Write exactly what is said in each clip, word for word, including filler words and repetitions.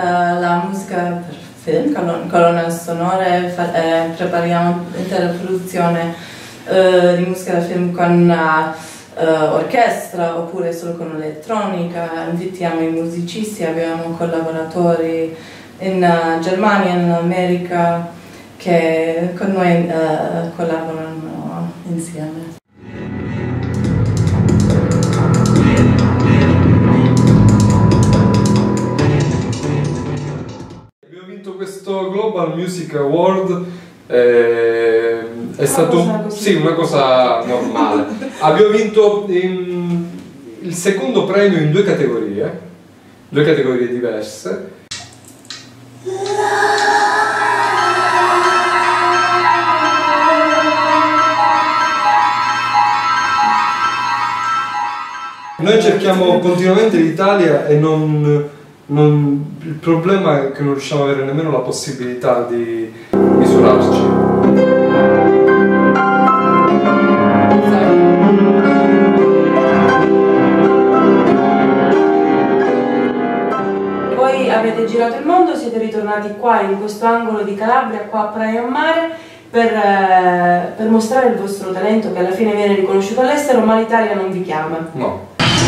uh, la musica per film, colon colonne sonore, eh, prepariamo l'intera produzione uh, di musica da film con uh, uh, orchestra oppure solo con elettronica, invitiamo i musicisti, abbiamo collaboratori in uh, Germania, in America che con noi uh, collaborano insieme. Questo Global Music Award eh, è stato una sì, una cosa normale. Abbiamo vinto in, il secondo premio in due categorie, due categorie diverse. Noi cerchiamo continuamente l'Italia e non Non, il problema è che non riusciamo ad avere nemmeno la possibilità di misurarci. Voi avete girato il mondo, siete ritornati qua in questo angolo di Calabria, qua a Praia Mare, per, eh, per mostrare il vostro talento che alla fine viene riconosciuto all'estero, ma l'Italia non vi chiama. No.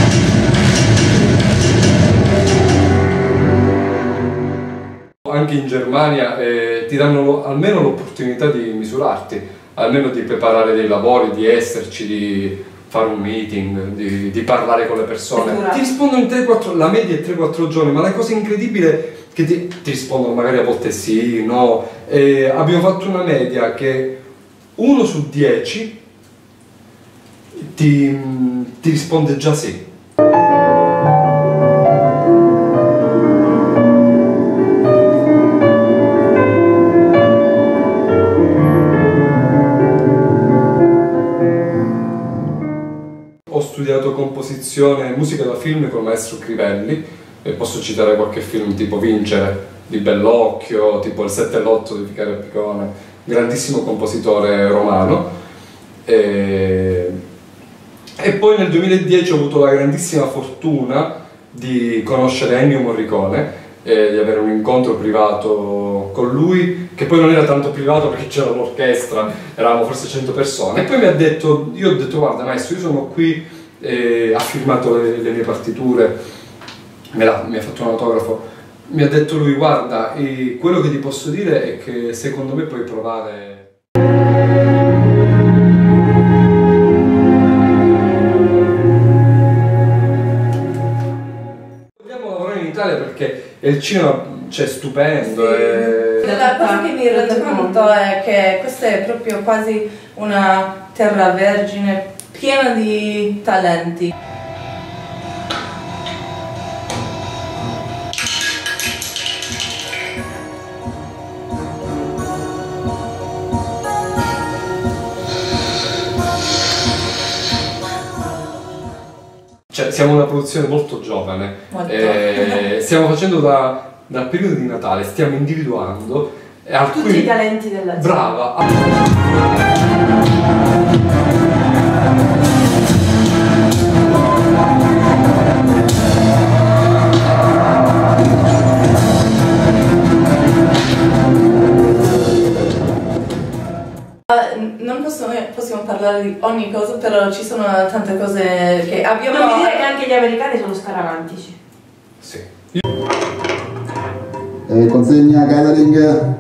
Anche in Germania eh, ti danno lo, almeno l'opportunità di misurarti, almeno di preparare dei lavori, di esserci, di fare un meeting, di, di parlare con le persone. Ti rispondono in tre quattro, la media è tre quattro giorni, ma la cosa incredibile è che ti, ti rispondono magari a volte sì, no. Eh, abbiamo fatto una media che uno su dieci ti, ti risponde già sì. Ho studiato composizione, musica da film con il maestro Crivelli e posso citare qualche film tipo Vincere di Bellocchio, tipo Il sette e l'otto di Vicario Picone, grandissimo compositore romano. E, e poi nel duemiladieci ho avuto la grandissima fortuna di conoscere Ennio Morricone e di avere un incontro privato con lui, che poi non era tanto privato perché c'era l'orchestra, eravamo forse cento persone, e poi mi ha detto, io ho detto guarda maestro, io sono qui, eh, ha firmato le, le mie partiture, me la, mi ha fatto un autografo, mi ha detto lui guarda, eh, quello che ti posso dire è che secondo me puoi provare. Vogliamo lavorare in Italia perché il cinema c'è stupendo. Sì. E... La cosa che mi rendo conto è che questa è proprio quasi una terra vergine piena di talenti. Cioè, siamo una produzione molto giovane, Molto. Eh, stiamo facendo da, dal periodo di Natale, stiamo individuando alcuni... tutti i talenti della gente. Brava! Non possiamo, possiamo parlare di ogni cosa, però ci sono tante cose che abbiamo... Non mi dire che anche gli americani sono scaramantici. Sì. Eh, consegna catering.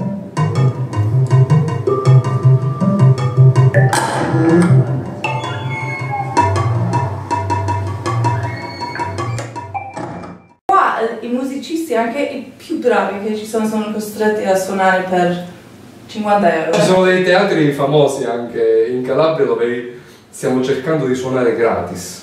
Qua i musicisti, anche i più bravi che ci sono, sono costretti a suonare per cinquanta euro. Ci sono dei teatri famosi anche in Calabria dove stiamo cercando di suonare gratis.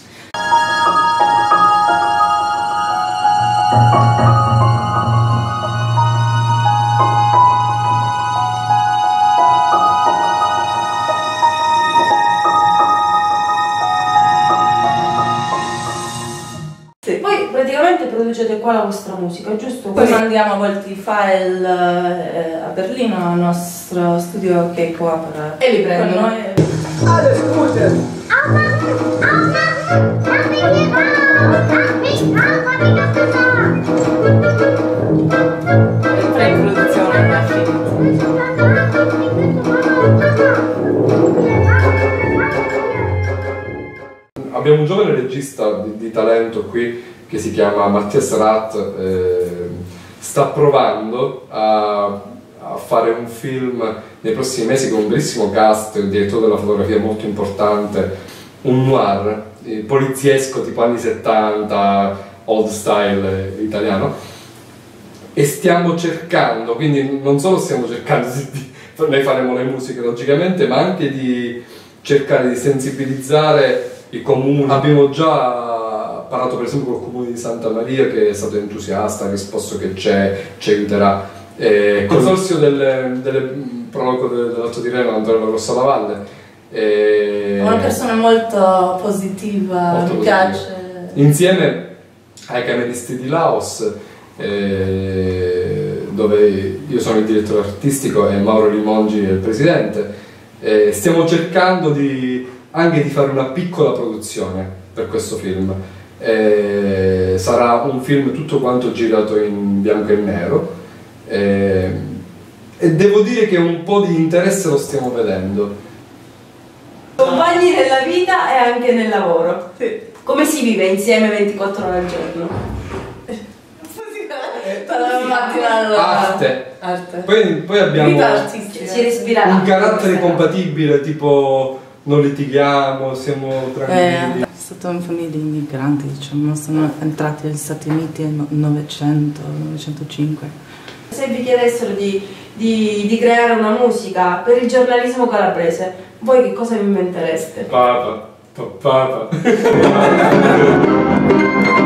Sì. Poi praticamente producete qua la vostra musica, giusto? Poi mandiamo a volte i file eh, a Berlino, al nostro studio che coopera E li prendono. con noi. Alles Gute! Aufmachen! Aufmachen! Lass mich raus! Lass mich raus! Hab ich doch gesagt! che si chiama Mattias Rath, eh, sta provando a, a fare un film nei prossimi mesi con un bellissimo cast, un direttore della fotografia molto importante, un noir eh, poliziesco tipo anni settanta, old style eh, italiano, e stiamo cercando, quindi non solo stiamo cercando di, noi faremo le musiche logicamente, ma anche di cercare di sensibilizzare i comuni. Abbiamo già parlato per esempio col comune di Santa Maria, che è stato entusiasta, ha risposto che c'è, ci aiuterà. Eh, consorzio delle, delle Proloco dell'Alto Tirreno, Antonella Rossalavalle. Eh, Una persona molto positiva, molto mi positiva. piace. Insieme ai Cameristi di Laos, eh, dove io sono il direttore artistico e Mauro Limongi è il presidente, eh, stiamo cercando di, anche di fare una piccola produzione per questo film. Eh, sarà un film tutto quanto girato in bianco e nero, eh, e devo dire che un po' di interesse lo stiamo vedendo. Compagni nella vita e anche nel lavoro. Come si vive insieme ventiquattro ore al giorno? Dalla mattina alla Arte. Arte. Poi, poi abbiamo Vita artistica. Si respira un l'acqua, carattere questa- compatibile, tipo non litighiamo, siamo tranquilli. Eh, è stata una famiglia di immigranti, diciamo, sono entrati negli Stati Uniti nel Novecento, Novecentocinque. Se vi chiedessero di, di, di creare una musica per il giornalismo calabrese, voi che cosa vi inventereste? Papa, papa.